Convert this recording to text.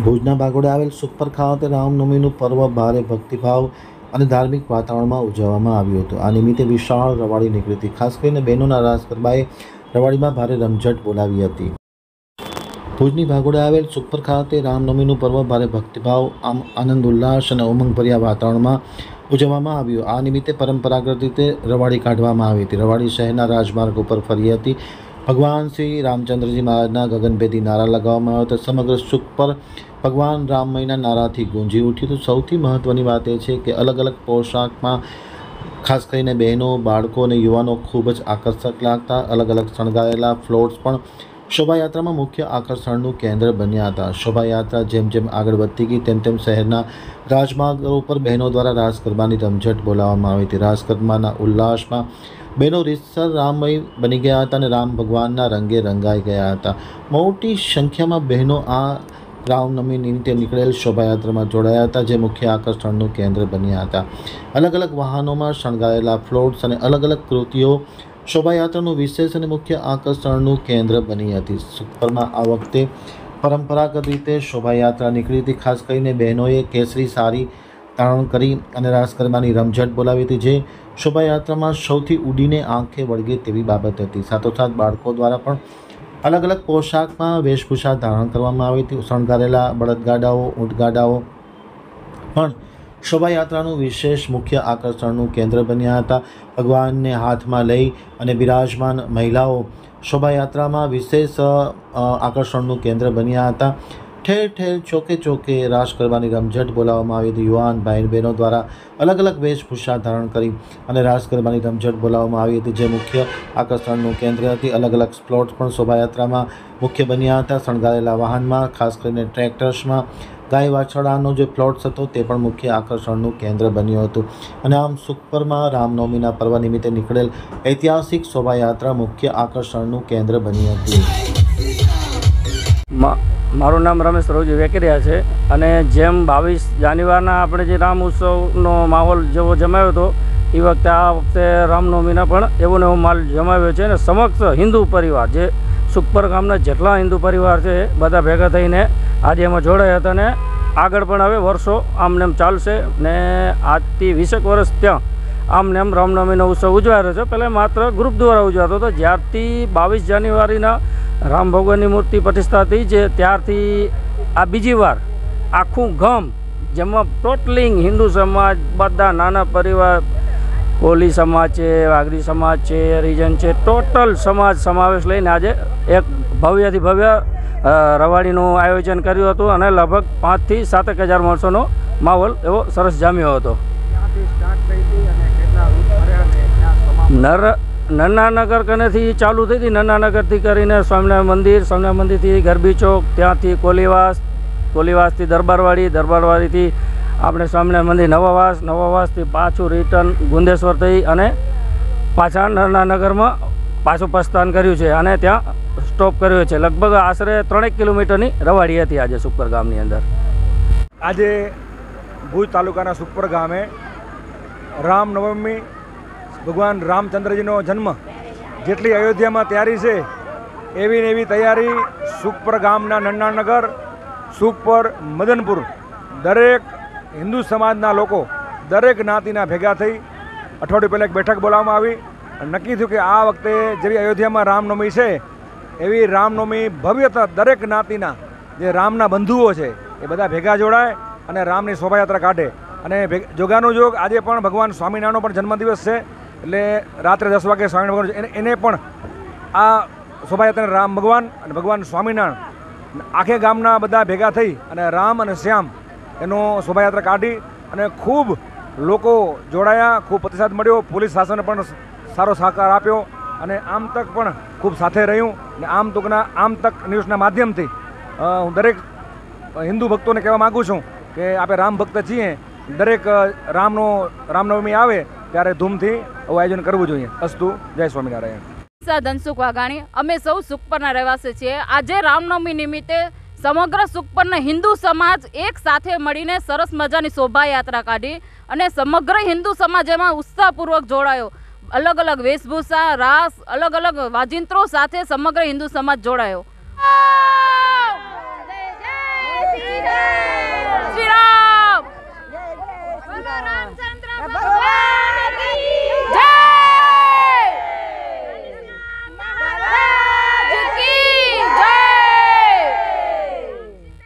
ભુજના બાગોડે આવેલ સુખપર ખાતે રામનવમીનું પર્વ ભારે ભક્તિભાવ અને ધાર્મિક વાતાવરણમાં ઉજવવામાં આવ્યું હતું। આ નિમિત્તે વિશાળ રવાડી નીકળી હતી। ખાસ કરીને બહેનોના રાસ ગરબાએ રવાડીમાં ભારે રમઝટ બોલાવી હતી। ભુજની બાગોડે આવેલ સુખપર ખાતે રામનવમીનું પર્વ ભારે ભક્તિભાવ આનંદ ઉલ્લાસ અને ઉમંગભર્યા વાતાવરણમાં ઉજવવામાં આવ્યું। આ નિમિત્તે પરંપરાગત રીતે રવાડી કાઢવામાં આવી હતી। રવાડી શહેરના રાજમાર્ગ ઉપર ફરી હતી। ભગવાન શ્રી રામચંદ્રજી મહારાજના ગગનભેદી નારા લગાવવામાં આવ્યા હતા। સમગ્ર સુખપર ભગવાન રામમયના નારાથી ગુંજી ઉઠ્યું હતું। સૌથી મહત્ત્વની વાત એ છે કે અલગ અલગ પોશાકમાં ખાસ કરીને બહેનો, બાળકો અને યુવાનો ખૂબ જ આકર્ષક લાગતા। અલગ અલગ શણગારેલા ફ્લોટ્સ પણ શોભાયાત્રામાં મુખ્ય આકર્ષણનું કેન્દ્ર બન્યા હતા। શોભાયાત્રા જેમ જેમ આગળ વધતી ગઈ તેમ તેમ શહેરના રાજમાર્ગો ઉપર બહેનો દ્વારા રાસ ગરબાની રમઝટ બોલાવવામાં આવી હતી। રાસ ગરબાના ઉલ્લાસમાં બહેનો રીતસર રામમય બની ગયા હતા અને રામ ભગવાનના રંગે રંગાઈ ગયા હતા। મોટી સંખ્યામાં બહેનો આ રામનવમી નિમિત્તે નીકળેલ શોભાયાત્રામાં જોડાયા હતા, જે મુખ્ય આકર્ષણનું કેન્દ્ર બન્યા હતા। અલગ અલગ વાહનોમાં શણગારેલા ફ્લોટ્સ અને અલગ અલગ કૃતિઓ શોભાયાત્રાનું વિશેષ અને મુખ્ય આકર્ષણનું કેન્દ્ર બની હતી। સુખપરમાં આ વખતે પરંપરાગત રીતે શોભાયાત્રા નીકળી હતી। ખાસ કરીને બહેનોએ કેસરી સાડી ધારણ કરી અને રાસ ગરબાની રમઝટ બોલાવી હતી, જે શોભાયાત્રામાં સૌથી ઉડીને આંખે વળગે તેવી બાબત હતી। સાથોસાથ બાળકો દ્વારા પણ અલગ અલગ પોશાકમાં વેશભૂષા ધારણ કરવામાં આવી હતી। શણગારેલા બળદગાડાઓ, ઊંટગાડાઓ પણ શોભાયાત્રાનું વિશેષ મુખ્ય આકર્ષણનું કેન્દ્ર બન્યા હતા। ભગવાનને હાથમાં લઈ અને બિરાજમાન મહિલાઓ શોભાયાત્રામાં વિશેષ આકર્ષણનું કેન્દ્ર બન્યા હતા। ઠેર ઠેર ચોકે ચોકે રાસ ગરબાની રમઝટ બોલાવવામાં આવી હતી। યુવાન ભાઈ બહેનો દ્વારા અલગ અલગ વેશભૂષા ધારણ કરી અને રાસ ગરબાની રમઝટ બોલાવવામાં આવી હતી, જે મુખ્ય આકર્ષણનું કેન્દ્ર હતી। અલગ અલગ સ્પ્લોટ્સ પણ શોભાયાત્રામાં મુખ્ય બન્યા હતા। શણગારેલા વાહનમાં ખાસ કરીને ટ્રેક્ટર્સમાં ગાય વાછરડાનો જે પ્લોટ્સ હતો તે પણ મુખ્ય આકર્ષણનું કેન્દ્ર બન્યું હતું। અને આમ સુખપરમાં રામનવમીના પર્વ નિમિત્તે નીકળેલ ઐતિહાસિક શોભાયાત્રા મુખ્ય આકર્ષણનું કેન્દ્ર બની હતી। મારું નામ રમેશ રવજી વેકરિયા છે અને જેમ 22 જાન્યુઆરીના આપણે જે રામ ઉત્સવનો માહોલ જેવો જમાવ્યો હતો એ વખતે આ વખતે રામનવમીના પણ એવો ને એવો માલ જમાવ્યો છે અને સમક્ષ હિન્દુ પરિવાર જે સુખપર ગામના જેટલા હિન્દુ પરિવાર છે બધા ભેગા થઈને આજે એમાં જોડાયા હતા અને આગળ પણ હવે વર્ષો આમને એમ ચાલશે ને આજથી 20 વર્ષ ત્યાં આમને એમ રામનવમીનો ઉત્સવ ઉજવાઈ રહ્યો છે। પહેલાં માત્ર ગ્રુપ દ્વારા ઉજવાતો હતો, જ્યારથી 22 જાન્યુઆરીના રામ ભગવાનની મૂર્તિ પ્રતિષ્ઠા થઈ છે ત્યારથી આ બીજી વાર આખું ગામ જેમાં ટોટલિંગ હિન્દુ સમાજ, બધા નાના પરિવાર, કોલી સમાજ છે, વાઘરી સમાજ છે, હરિજન છે, ટોટલ સમાજ સમાવેશ લઈને આજે એક ભવ્યથી ભવ્ય રવાડીનું આયોજન કર્યું હતું અને લગભગ 5 થી 7 હજાર માણસોનો માહોલ એવો સરસ જામ્યો હતો। નન્નાનગર કનેથી ચાલુ થઈ હતી, નન્નાનગરથી કરીને સ્વામિનારાયણ મંદિરથી ગરબી ચોક, ત્યાંથી કોલીવાસથી દરબારવાડી, દરબારવાડીથી આપણે સ્વામિનારાયણ મંદિર નવાવાસથી પાછું રિટર્ન ગુંદેશ્વર થઈ અને પાછા નન્નાનગરમાં પાછું પ્રસ્થાન કર્યું છે અને ત્યાં સ્ટોપ કર્યો છે। લગભગ આશરે 3 કિલોમીટરની રવાડી હતી આજે સુખપર ગામની અંદર। આજે ભુજ તાલુકાના સુખપર ગામે રામનવમી ભગવાન રામચંદ્રજીનો જન્મ જેટલી અયોધ્યામાં તૈયારી છે એવી ને એવી તૈયારી સુખપર ગામના નન્નાનગર, સુખપર, મદનપુર દરેક હિન્દુ સમાજના લોકો દરેક જ્ઞાતિના ભેગા થઈ અઠવાડિયું પહેલાં એક બેઠક બોલાવવામાં આવી અને નક્કી થયું કે આ વખતે જેવી અયોધ્યામાં રામનવમી છે એવી રામનવમી ભવ્યતા દરેક જ્ઞાતિના જે રામના બંધુઓ છે એ બધા ભેગા જોડાય અને રામની શોભાયાત્રા કાઢે। અને જોગાનું જોગ આજે પણ ભગવાન સ્વામિનારાયણનો પણ જન્મદિવસ છે, એટલે રાત્રે 10 વાગે સ્વામિનારાયણ ભગવાન એને પણ આ શોભાયાત્રા રામ ભગવાન અને ભગવાન સ્વામિનારાયણ આખે ગામના બધા ભેગા થઈ અને રામ અને શ્યામ એનો શોભાયાત્રા કાઢી અને ખૂબ લોકો જોડાયા, ખૂબ પ્રતિસાદ મળ્યો। પોલીસ શાસને પણ સારો સહકાર આપ્યો અને આમ તક પણ ખૂબ સાથે રહ્યું। અને આમ તક ન્યૂઝના માધ્યમથી હું દરેક હિન્દુ ભક્તોને કહેવા માગું છું કે આપણે રામ ભક્ત છીએ, દરેક રામનવમી આવે ત્યારે ધૂમથી આવું આયોજન કરવું જોઈએ। અસ્તુ, જય સ્વામિનારાયણ। ધનસુખ વાઘાણી, અમે સૌ સુખપરના રહેવાસી છીએ। આજે રામનવમી નિમિત્તે સમગ્ર સુખપરના હિન્દુ સમાજ એક સાથે મળીને સરસ મજાની શોભાયાત્રા કાઢી અને સમગ્ર હિન્દુ સમાજ એમાં ઉત્સાહપૂર્વક જોડાયો। અલગ અલગ વેશભૂષા, રાસ, અલગ અલગ વાજિંત્રો સાથે સમગ્ર હિન્દુ સમાજ જોડાયો।